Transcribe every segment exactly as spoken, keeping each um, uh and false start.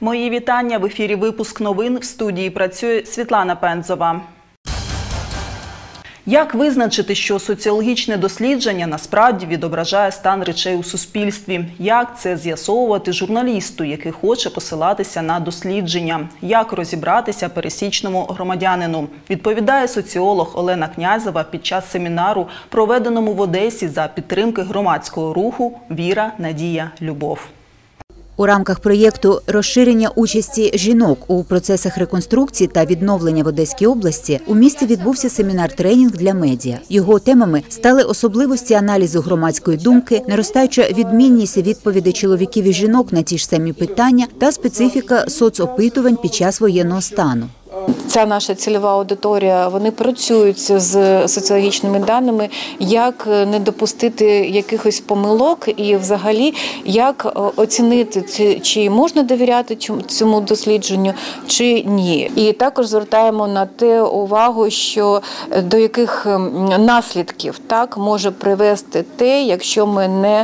Мої вітання. В ефірі випуск новин. В студії працює Світлана Пензова. Як визначити, що соціологічне дослідження насправді відображає стан речей у суспільстві? Як це з'ясовувати журналісту, який хоче посилатися на дослідження? Як розібратися пересічному громадянину? Відповідає соціолог Олена Князєва під час семінару, проведеному в Одесі за підтримки громадського руху «Віра, надія, любов». У рамках проєкту «Розширення участі жінок у процесах реконструкції та відновлення в Одеській області» у місті відбувся семінар-тренінг для медіа. Його темами стали особливості аналізу громадської думки, наростаюча відмінність відповідей чоловіків і жінок на ті ж самі питання та специфіка соцопитувань під час воєнного стану. Ця наша цільова аудиторія, вони працюють з соціологічними даними, як не допустити якихось помилок і взагалі як оцінити, чи можна довіряти цьому дослідженню, чи ні. І також звертаємо на те увагу, що до яких наслідків так може привести те, якщо ми не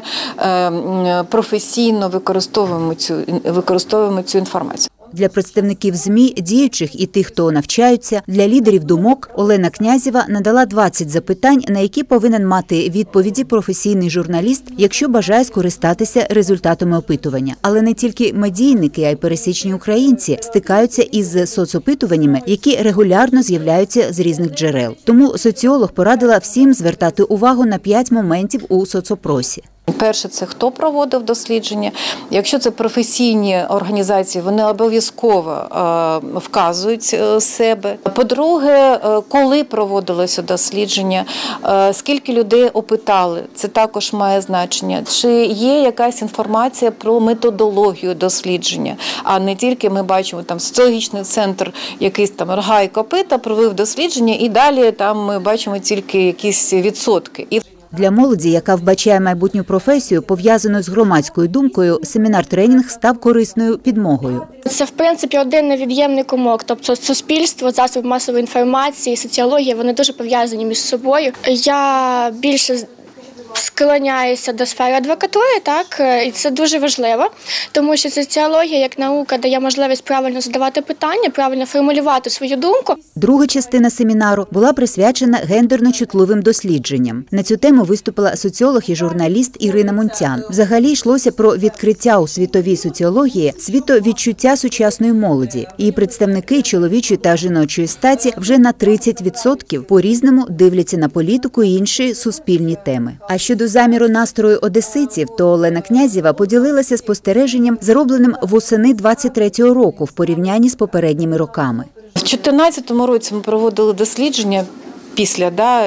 професійно використовуємо цю, використовуємо цю інформацію. Для представників ЗМІ, діючих і тих, хто навчаються, для лідерів думок Олена Князєва надала двадцять запитань, на які повинен мати відповіді професійний журналіст, якщо бажає скористатися результатами опитування. Але не тільки медійники, а й пересічні українці стикаються із соцопитуваннями, які регулярно з'являються з різних джерел. Тому соціолог порадила всім звертати увагу на п'ять моментів у соцопросі. Перше – це хто проводив дослідження. Якщо це професійні організації, вони обов'язково вказують себе. По-друге, коли проводилося дослідження, скільки людей опитали, це також має значення. Чи є якась інформація про методологію дослідження, а не тільки ми бачимо там соціологічний центр, якийсь там Рога і Копита провів дослідження і далі там ми бачимо тільки якісь відсотки. Для молоді, яка вбачає майбутню професію, пов'язану з громадською думкою, семінар-тренінг став корисною підмогою. Це, в принципі, один невід'ємний комок. Тобто суспільство, засоби масової інформації, соціологія, вони дуже пов'язані між собою. Я більше склоняюся до сфери адвокатури, так, і це дуже важливо, тому що соціологія як наука дає можливість правильно задавати питання, правильно формулювати свою думку. Друга частина семінару була присвячена гендерно-чутливим дослідженням. На цю тему виступила соціолог і журналіст Ірина Мунтян. Взагалі йшлося про відкриття у світовій соціології світовідчуття сучасної молоді. Її представники чоловічої та жіночої статі вже на тридцять відсотків по-різному дивляться на політику і інші суспільні теми. А щодо заміру настрою одеситів, то Олена Князєва поділилася спостереженням, зробленим восени двадцять третього року в порівнянні з попередніми роками. В дві тисячі чотирнадцятому році ми проводили дослідження після да,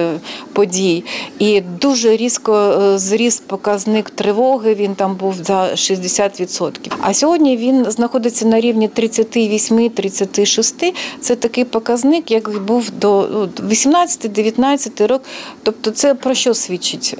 подій, і дуже різко зріс показник тривоги, він там був за шістдесят відсотків. А сьогодні він знаходиться на рівні тридцять вісім - тридцять шість. Це такий показник, як був до вісімнадцятого - дев'ятнадцятого року. Тобто це про що свідчить?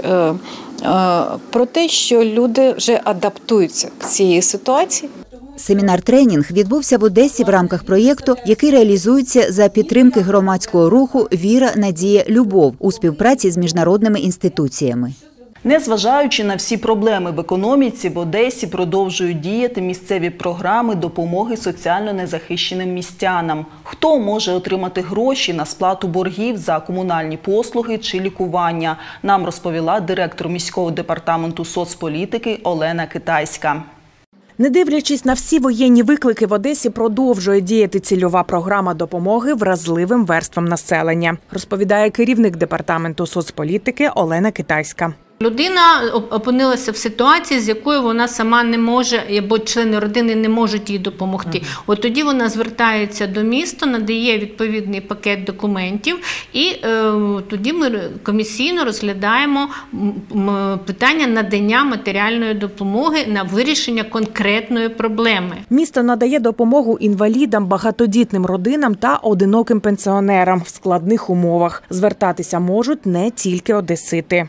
Про те, що люди вже адаптуються до цієї ситуації. Семінар-тренінг відбувся в Одесі в рамках проєкту, який реалізується за підтримки громадського руху «Віра, надія, любов» у співпраці з міжнародними інституціями. Незважаючи на всі проблеми в економіці, в Одесі продовжують діяти місцеві програми допомоги соціально незахищеним містянам. Хто може отримати гроші на сплату боргів за комунальні послуги чи лікування, нам розповіла директор міського департаменту соцполітики Олена Китайська. Не дивлячись на всі воєнні виклики, в Одесі продовжує діяти цільова програма допомоги вразливим верствам населення, розповідає керівник департаменту соцполітики Олена Китайська. Людина опинилася в ситуації, з якою вона сама не може, або члени родини не можуть їй допомогти. От тоді вона звертається до міста, надає відповідний пакет документів, і е, тоді ми комісійно розглядаємо питання надання матеріальної допомоги на вирішення конкретної проблеми. Місто надає допомогу інвалідам, багатодітним родинам та одиноким пенсіонерам в складних умовах. Звертатися можуть не тільки одесити.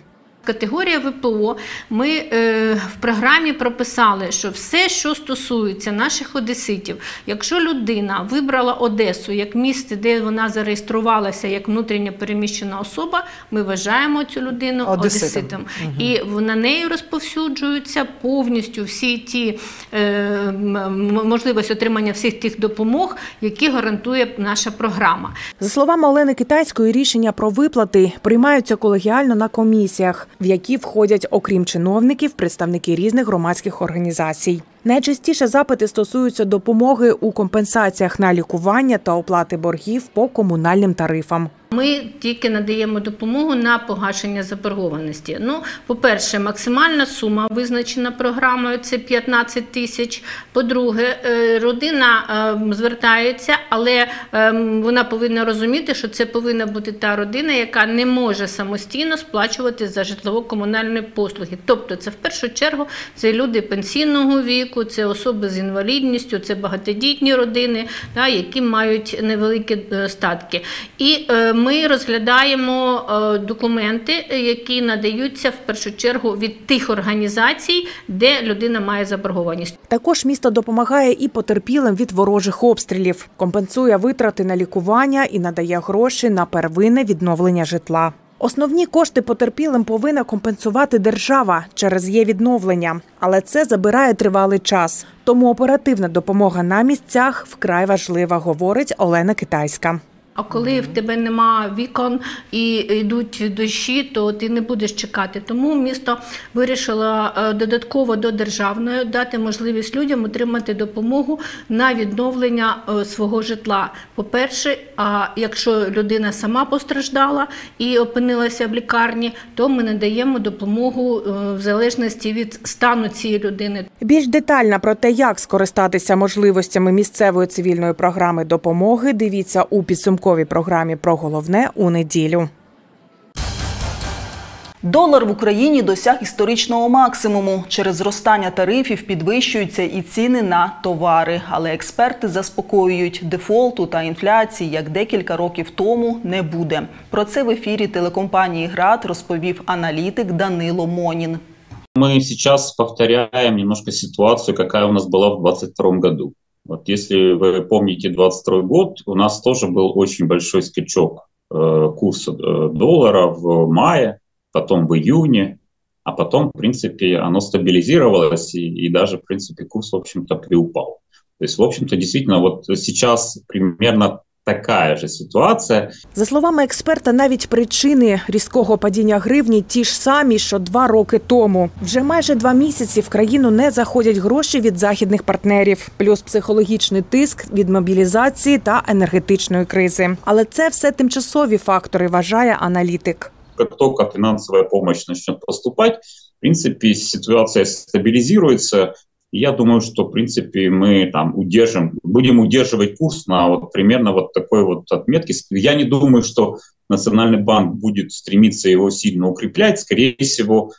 категорія ВПО, ми е, в програмі прописали, що все, що стосується наших одеситів, якщо людина вибрала Одесу як місце, де вона зареєструвалася як внутрішньо переміщена особа, ми вважаємо цю людину одеситом. одеситом. Угу. І на неї розповсюджуються повністю всі ті е, можливості отримання всіх тих допомог, які гарантує наша програма. За словами Олени Китайської, рішення про виплати приймаються колегіально на комісіях, в які входять, окрім чиновників, представники різних громадських організацій. Найчастіше запити стосуються допомоги у компенсаціях на лікування та оплати боргів по комунальним тарифам. Ми тільки надаємо допомогу на погашення заборгованості. Ну, по-перше, максимальна сума визначена програмою – це п'ятнадцять тисяч. По-друге, родина звертається, але вона повинна розуміти, що це повинна бути та родина, яка не може самостійно сплачувати за житлово-комунальні послуги. Тобто це в першу чергу це люди пенсійного віку, це особи з інвалідністю, це багатодітні родини, які мають невеликі статки. І ми розглядаємо документи, які надаються в першу чергу від тих організацій, де людина має заборгованість. Також місто допомагає і потерпілим від ворожих обстрілів, компенсує витрати на лікування і надає гроші на первинне відновлення житла. Основні кошти потерпілим повинна компенсувати держава через її відновлення, але це забирає тривалий час. Тому оперативна допомога на місцях вкрай важлива, говорить Олена Китайська. А коли в тебе нема вікон і йдуть дощі, то ти не будеш чекати. Тому місто вирішило додатково до державної дати можливість людям отримати допомогу на відновлення свого житла. По-перше, якщо людина сама постраждала і опинилася в лікарні, то ми надаємо допомогу в залежності від стану цієї людини. Більш детально про те, як скористатися можливостями місцевої цивільної програми допомоги, дивіться у підсумку в програмі «Про головне» у неділю. Долар в Україні досяг історичного максимуму. Через зростання тарифів підвищуються і ціни на товари. Але експерти заспокоюють, дефолту та інфляції, як декілька років тому, не буде. Про це в ефірі телекомпанії «Град» розповів аналітик Данило Монін. Мы сейчас повторяем немножко ситуацию, какая у нас была в двадцать втором году. Вот если вы помните двадцать второй год, у нас тоже был очень большой скачок э, курса э, доллара в мае, потом в июне, а потом, в принципе, оно стабилизировалось и, и даже, в принципе, курс, в общем-то, приупал. То есть, в общем-то, действительно, вот сейчас примерно така ж ситуація. За словами експерта, навіть причини різкого падіння гривні ті ж самі, що два роки тому. Вже майже два місяці в країну не заходять гроші від західних партнерів. Плюс психологічний тиск від мобілізації та енергетичної кризи. Але це все тимчасові фактори, вважає аналітик. Як тільки фінансова допомога почне поступати, в принципі, ситуація стабілізується. Я думаю, что, в принципе, мы там удержим, будем удерживать курс на вот примерно вот такой вот отметке. Я не думаю, что Национальный банк будет стремиться его сильно укреплять. Скорее всего,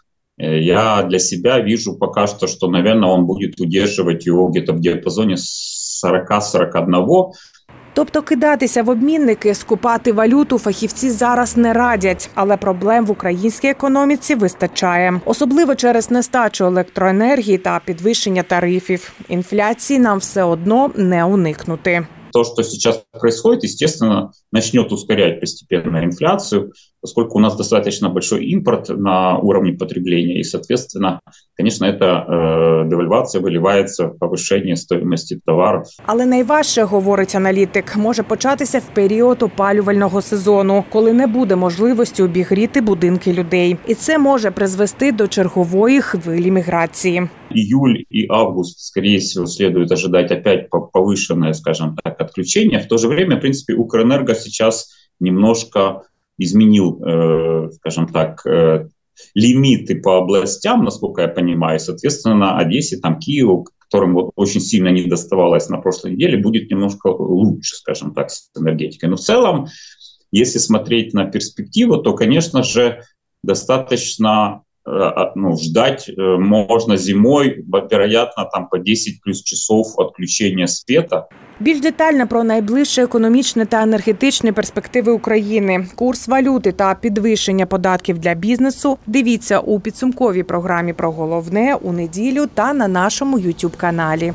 я для себя вижу пока что, что, наверное, он будет удерживать его где-то в диапазоне сорок - сорок один. Тобто кидатися в обмінники, скупати валюту фахівці зараз не радять. Але проблем в українській економіці вистачає. Особливо через нестачу електроенергії та підвищення тарифів. Інфляції нам все одно не уникнути. То, что сейчас происходит, естественно, начнет ускорять постепенно инфляцию, поскольку у нас достаточно большой импорт на уровне потребления, и, соответственно, конечно, эта э, девальвация выливается в повышение стоимости товаров. Але найважче, говорить аналітик, може початися в період опалювального сезону, коли не буде можливості обігріти будинки людей. І це може призвести до чергової хвилі міграції. Июль и август, скорее всего, следует ожидать опять повышенное, скажем так, отключение. В то же время, в принципе, Укрэнерго сейчас немножко изменил, э, скажем так, э, лимиты по областям, насколько я понимаю. Соответственно, Одессе, там, Киеву, которым вот очень сильно не доставалось на прошлой неделе, будет немножко лучше, скажем так, с энергетикой. Но в целом, если смотреть на перспективу, то, конечно же, достаточно ну, ждать можно зимой, вероятно, там по десять плюс часов отключения света. Більш детально про найближче економічне та енергетичні перспективи України, курс валюти та підвищення податків для бізнесу дивіться у підсумковій програмі про головне у неділю та на нашому ютуб-каналі.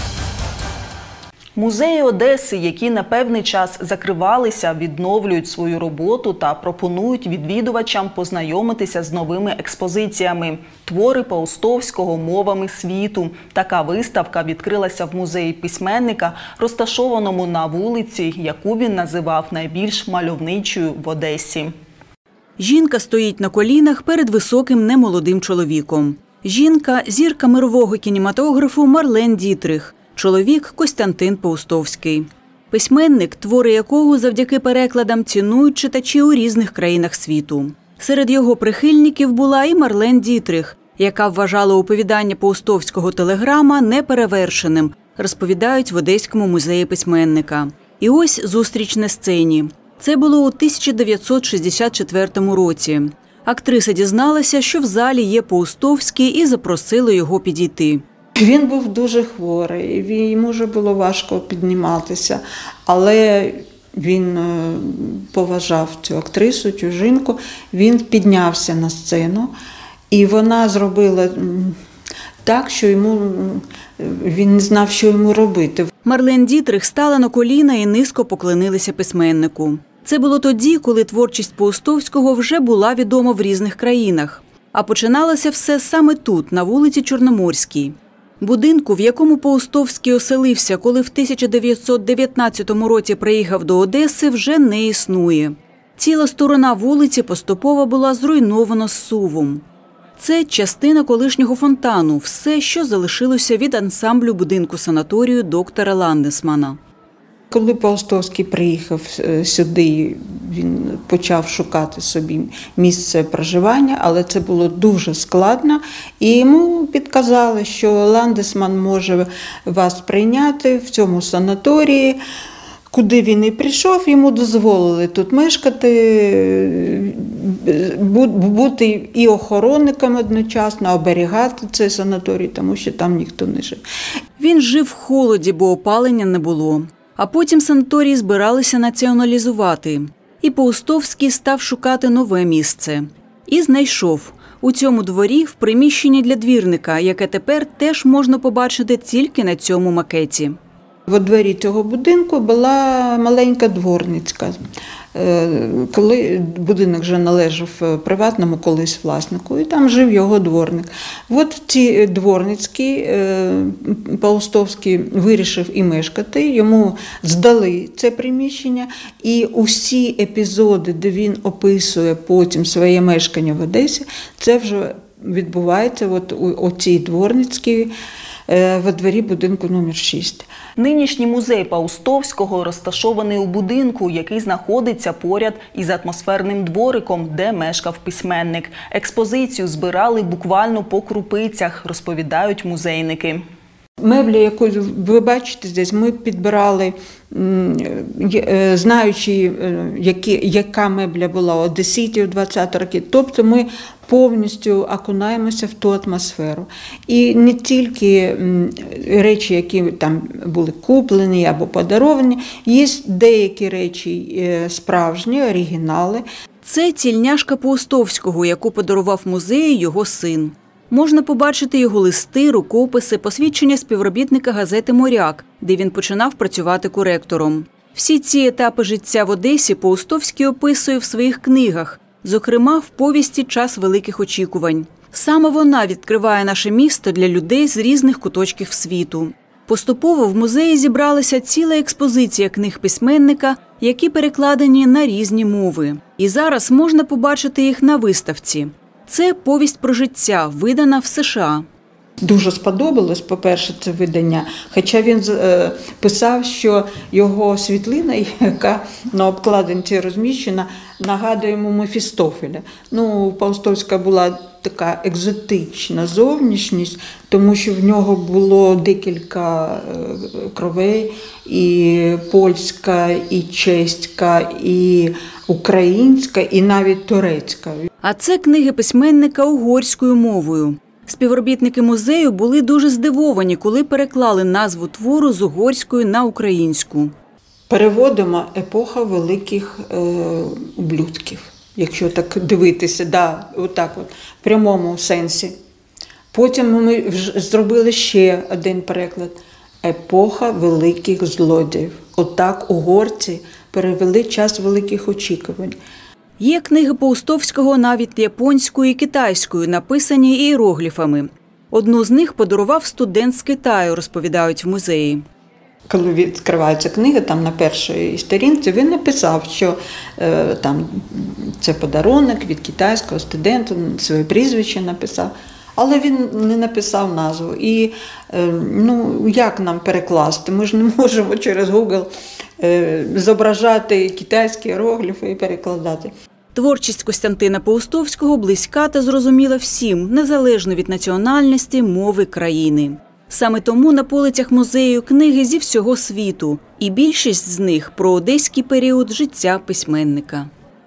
Музеї Одеси, які на певний час закривалися, відновлюють свою роботу та пропонують відвідувачам познайомитися з новими експозиціями. Твори Паустовського мовами світу. Така виставка відкрилася в музеї письменника, розташованому на вулиці, яку він називав найбільш мальовничою в Одесі. Жінка стоїть на колінах перед високим немолодим чоловіком. Жінка – зірка мирового кінематографу Марлен Дітрих. Чоловік – Костянтин Паустовський. Письменник, твори якого завдяки перекладам цінують читачі у різних країнах світу. Серед його прихильників була і Марлен Дітрих, яка вважала оповідання Паустовського «Телеграма» неперевершеним, розповідають в Одеському музеї письменника. І ось зустріч на сцені. Це було у тисяча дев'ятсот шістдесят четвертому році. Актриса дізналася, що в залі є Паустовський, і запросила його підійти. Він був дуже хворий, йому вже було важко підніматися, але він поважав цю актрису, цю жінку, він піднявся на сцену, і вона зробила так, що йому, він не знав, що йому робити. Марлен Дітрих стала на коліна і низько поклонилися письменнику. Це було тоді, коли творчість Паустовського вже була відома в різних країнах. А починалося все саме тут, на вулиці Чорноморській. Будинку, в якому Паустовський оселився, коли в тисяча дев'ятсот дев'ятнадцятому році приїхав до Одеси, вже не існує. Ціла сторона вулиці поступово була зруйнована зсувом. Це частина колишнього фонтану, все, що залишилося від ансамблю будинку-санаторію доктора Ландесмана. Коли Паустовський приїхав сюди, він почав шукати собі місце проживання, але це було дуже складно. І йому підказали, що Ландесман може вас прийняти в цьому санаторії. Куди він і прийшов, йому дозволили тут мешкати, бути і охоронником одночасно, оберігати цей санаторій, тому що там ніхто не жив. Він жив в холоді, бо опалення не було. А потім санаторій збиралися націоналізувати. І Паустовський став шукати нове місце. І знайшов. У цьому дворі в приміщенні для двірника, яке тепер теж можна побачити тільки на цьому макеті. Во дворі цього будинку була маленька дворницька. Коли будинок вже належав приватному колись власнику, і там жив його дворник. От в цій дворницькій Паустовський вирішив і мешкати, йому здали це приміщення, і усі епізоди, де він описує потім своє мешкання в Одесі, це вже відбувається от у цій дворницькій во дворі будинку номер шість. Нинішній музей Паустовського розташований у будинку, який знаходиться поряд із атмосферним двориком, де мешкав письменник. Експозицію збирали буквально по крупицях, розповідають музейники. Меблі, яку ви бачите здесь, ми підбирали, знаючи, які, яка мебля була у одеситів двадцятих років. Тобто ми повністю окунаємося в ту атмосферу. І не тільки речі, які там були куплені або подаровані, є деякі речі справжні, оригінали. Це тільняшка Паустовського, яку подарував музею його син. Можна побачити його листи, рукописи, посвідчення співробітника газети «Моряк», де він починав працювати коректором. Всі ці етапи життя в Одесі Паустовський описує в своїх книгах, зокрема в повісті «Час великих очікувань». Саме вона відкриває наше місто для людей з різних куточків світу. Поступово в музеї зібралася ціла експозиція книг письменника, які перекладені на різні мови. І зараз можна побачити їх на виставці. Це повість про життя, видана в США. Дуже сподобалось, по-перше, це видання, хоча він е, писав, що його світлина, яка на обкладинці розміщена, нагадує йому Мефістофеля. Ну, у Паустовська була така екзотична зовнішність, тому що в нього було декілька кровей, і польська, і чеська, і українська і навіть турецька. А це книги письменника угорською мовою. Співробітники музею були дуже здивовані, коли переклали назву твору з угорської на українську. Переводимо епоха великих е, ублюдків, якщо так дивитися, да, отак от, в прямому сенсі. Потім ми вже зробили ще один переклад – епоха великих злодіїв. Отак угорці перевели час великих очікувань. Є книги Паустовського навіть японською і китайською, написані іерогліфами. Одну з них подарував студент з Китаю, розповідають в музеї. Коли відкривається книга, там на першій сторінці він написав, що е, там, це подарунок від китайського студента, своє прізвище написав. Але він не написав назву. І е, ну, як нам перекласти? Ми ж не можемо через Google е, зображати китайські іерогліфи і перекладати. Творчість Костянтина Паустовського близька та зрозуміла всім, незалежно від національності, мови країни. Саме тому на полицях музею книги зі всього світу. І більшість з них про одеський період життя письменника.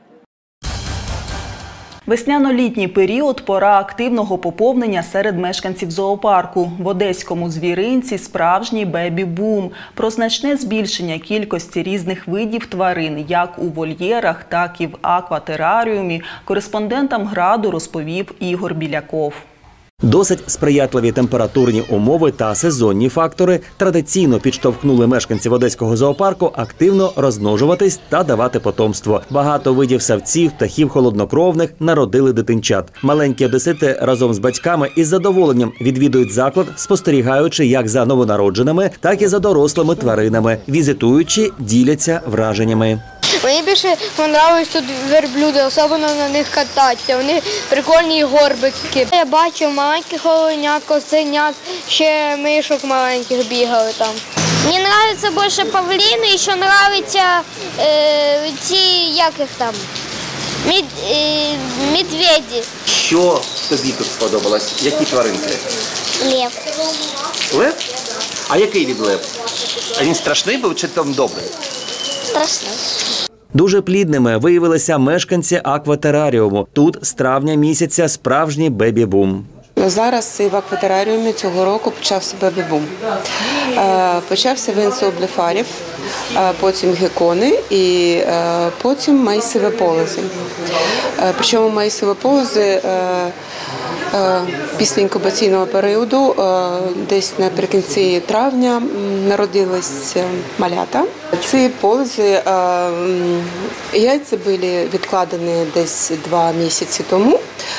Весняно-літній період – пора активного поповнення серед мешканців зоопарку. В одеському звіринці справжній бебі-бум. Про значне збільшення кількості різних видів тварин, як у вольєрах, так і в акватераріумі, кореспондентам «Граду» розповів Ігор Біляков. Досить сприятливі температурні умови та сезонні фактори традиційно підштовхнули мешканців одеського зоопарку активно розмножуватись та давати потомство. Багато видів савців, птахів холоднокровних народили дитинчат. Маленькі одесити разом з батьками із задоволенням відвідують заклад, спостерігаючи як за новонародженими, так і за дорослими тваринами. Візитуючи, діляться враженнями. Мені більше подобались тут верблюди, особливо на них кататися, вони прикольні горбики. Я бачив маленьких оленят, козенят, ще мишок маленьких бігали там. Мені подобаються більше павліни, і ще подобаються е, ці, як їх там, мед, е, медведі. Що тобі тут сподобалось? Які тваринки? Лев. Лев? А який від лев? А він страшний був чи там добрий? Страшний. Дуже плідними виявилися мешканці акватераріуму. Тут з травня місяця справжній бебі-бум. Зараз в акватераріумі цього року почався бебі-бум. Почався він з обліфарів, потім гекони і потім маїсові полози. Причому маїсові полози після інкубаційного періоду, десь наприкінці травня, народились малята. Ці полози, яйця були відкладені десь два місяці тому,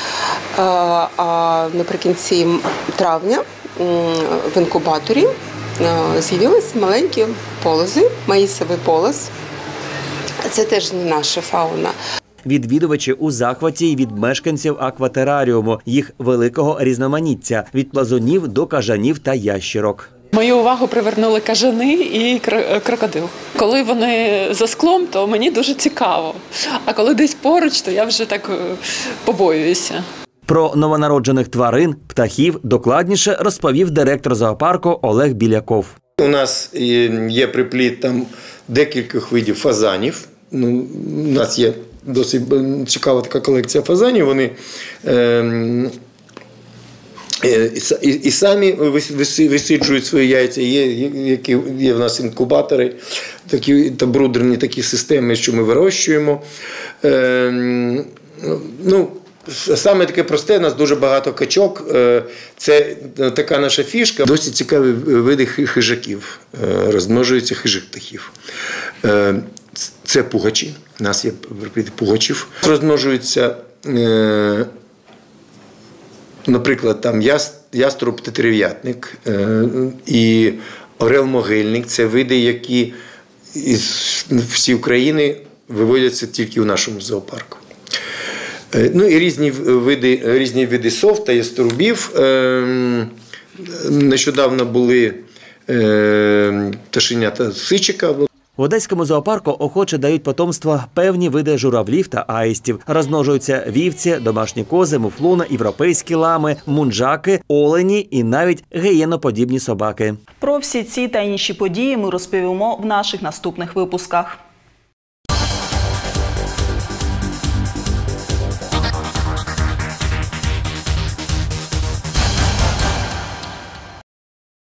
а наприкінці травня в інкубаторі з'явилися маленькі полози, маїсовий полоз. Це теж не наша фауна. Відвідувачі у захваті й від мешканців акватераріуму, їх великого різноманіття – від плазунів до кажанів та ящерок. Мою увагу привернули кажани і крокодил. Коли вони за склом, то мені дуже цікаво. А коли десь поруч, то я вже так побоююся. Про новонароджених тварин, птахів докладніше розповів директор зоопарку Олег Біляков. У нас є припліт там декількох видів фазанів. Ну, у нас є досить цікава така колекція фазанів. Вони е, і, і самі висиджують свої яйця. Є, які, є в нас інкубатори, такі, та брудерні такі системи, що ми вирощуємо. Е, ну, Саме таке просте, у нас дуже багато качок, це така наша фішка. Досить цікаві види хижаків, розмножуються хижих птахів. Це пугачі, у нас є пугачів. Розмножуються, наприклад, там яструб тетерев'ятник і орел-могильник. Це види, які із всієї України виводяться тільки у нашому зоопарку. Ну і різні види, різні види сов та яструбів. Нещодавно були пташенята сичика. В одеському зоопарку охоче дають потомство певні види журавлів та аїстів. Розмножуються вівці, домашні кози, муфлони, європейські лами, мунджаки, олені і навіть гієноподібні собаки. Про всі ці та інші події ми розповімо в наших наступних випусках.